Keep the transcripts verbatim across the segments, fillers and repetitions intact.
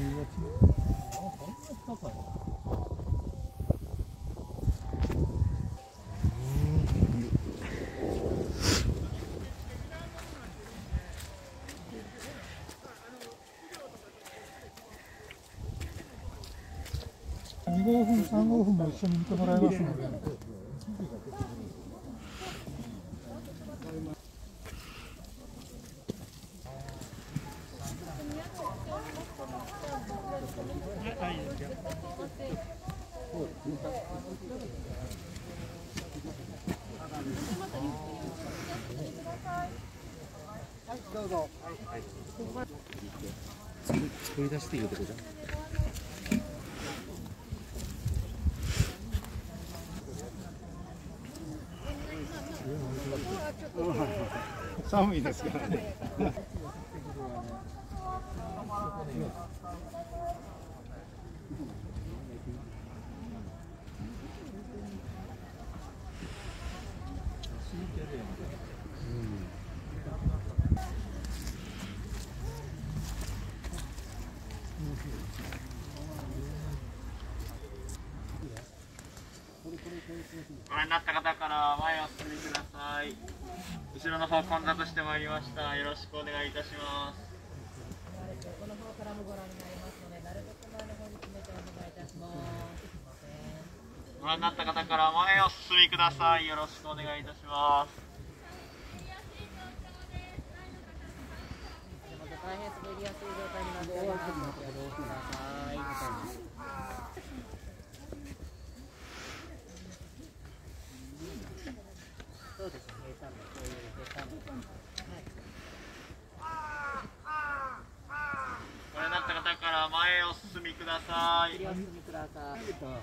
に号分、さん号分も一緒に見てもらいますので。どうぞ。 作り出していいってことじゃん。 寒いですからね。 ご覧になった方から前をお進みください。後ろの方混雑してまいりました。よろしくお願いいたします。 この方からもご覧になりますので、なるべく前の方に詰めてお願いいたします。 ご覧になった方から前をお進みください。よろしくお願いいたします。 大変滑りやすい状態になっております。ご了承ください。そうですね。平坦路、こういう平坦路。 ご覧になった方から前をお進みください。 お進みください。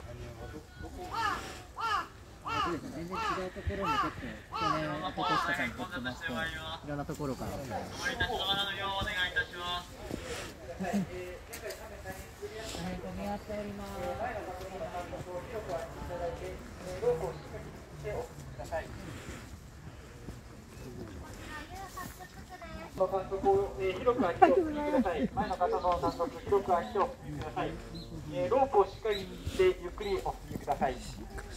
そうですね。全然違うところにちょっと去年おととしとかに撮ってまして、いろんなところから。お止まりいたしながらのようお願いいたします。 大変混み合っております。 の間隔を、えー、広く足を踏みください。前の方の間隔、広く足を踏みください。えー、ロープをしっかり握ってゆっくりお踏みください。こ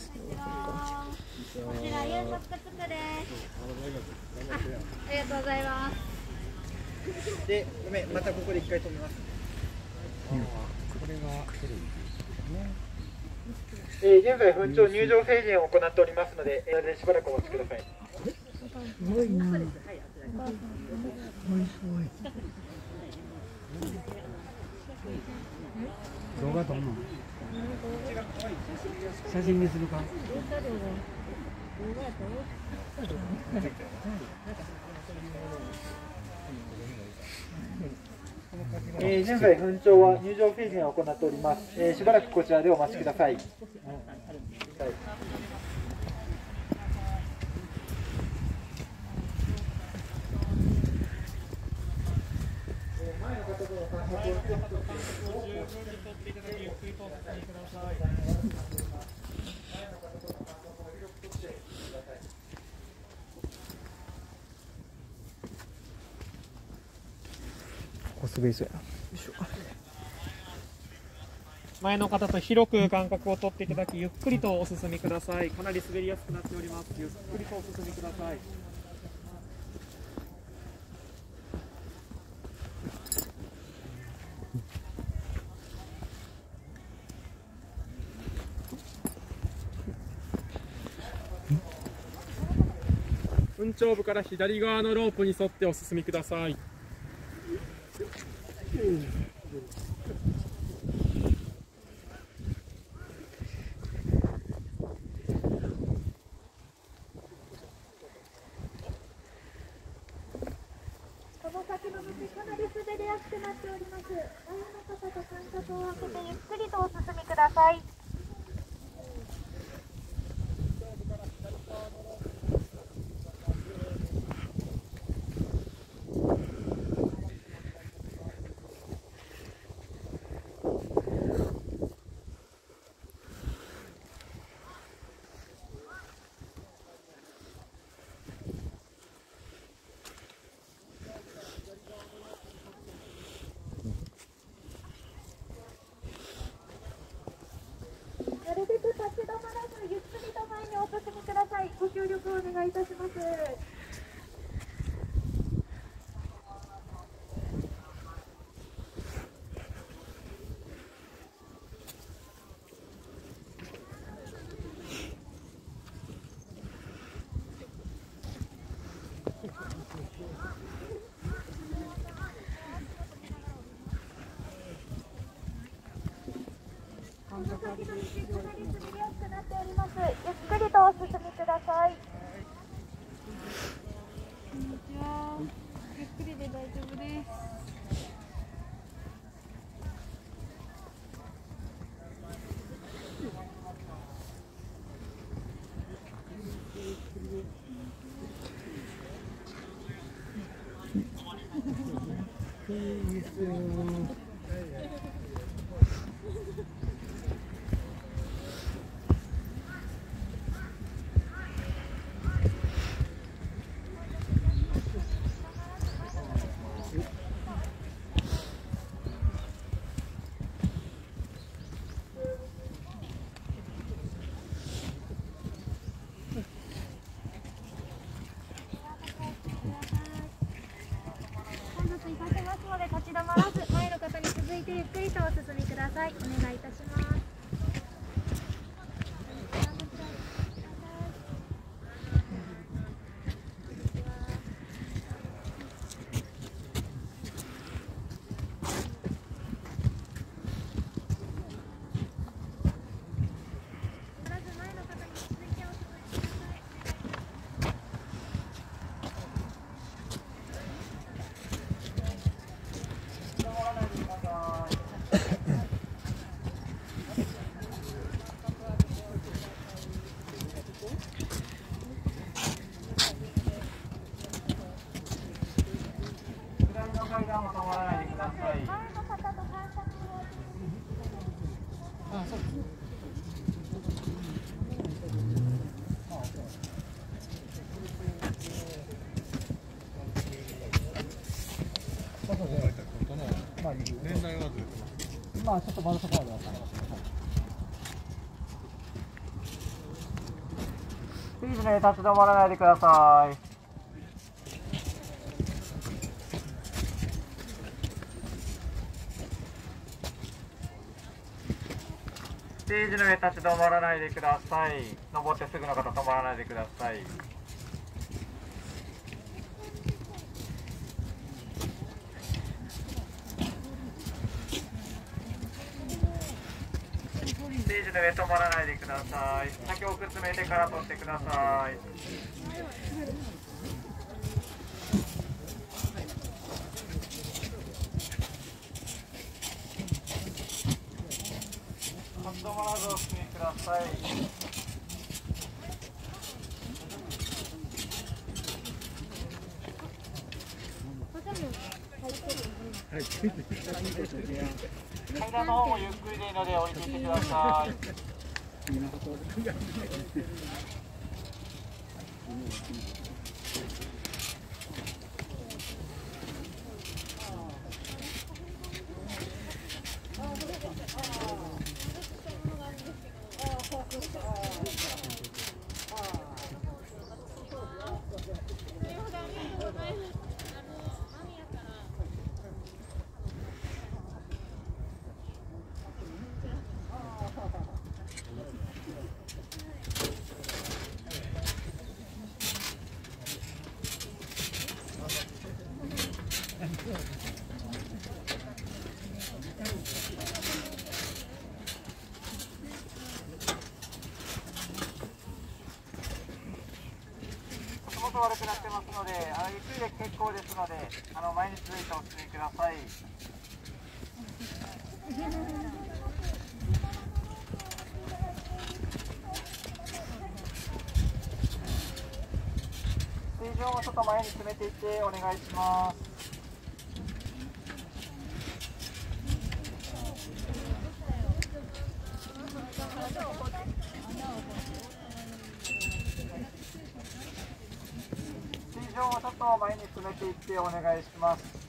ちら夕食つくです。あ、ありがとうございます。 で、ごめん、またここで一回止めます。 これがテレビえー、現在、墳頂入場制限を行っておりますので、えー、しばらくお待ちください。 すごいな。動画撮るの？写真にするか？ えー、現在、墳頂は入場制限を行っております。えー、しばらくこちらでお待ちください。はい。 コスベースやな。 前の方と広く間隔を取っていただき、ゆっくりとお進みください。かなり滑りやすくなっております。ゆっくりとお進みください。墳頂部から左側のロープに沿ってお進みください。 この先の道かなり滑りやすくなっております。前の方と間隔を空けてゆっくりとお進みください。 っくりと前にお進みください。ご協力をお願いいたします。この先の道かなり滑りやすくなっております。ゆっくりとお進みください。 こんにちは。ゆっくりで大丈夫です。 混雑いたしますので立ち止まらず前の方に続いてゆっくりとお進みください。お願いいたします。まず前の方に続いてお進みください。 左の階段も止まらないでください。 前の方と反射をあ、そうですね。 まあ、年代はずれてます。まあ、ちょっとまだそこまでわかりません。 プリーズね、立ち止まらないでください。ステージの上立ち止まらないでください。登ってすぐの方止まらないでください。ステージの上止まらないでください。先奥詰めてから取ってください。立ち止まらずお進みください。階段の方もゆっくりでいいので降りていってください。足元悪くなってますので、あのゆっくりで結構ですので、あの前に続いてお進みください。水上をちょっと前に詰めていってお願いします。水上をちょっと前に詰めていってお願いします。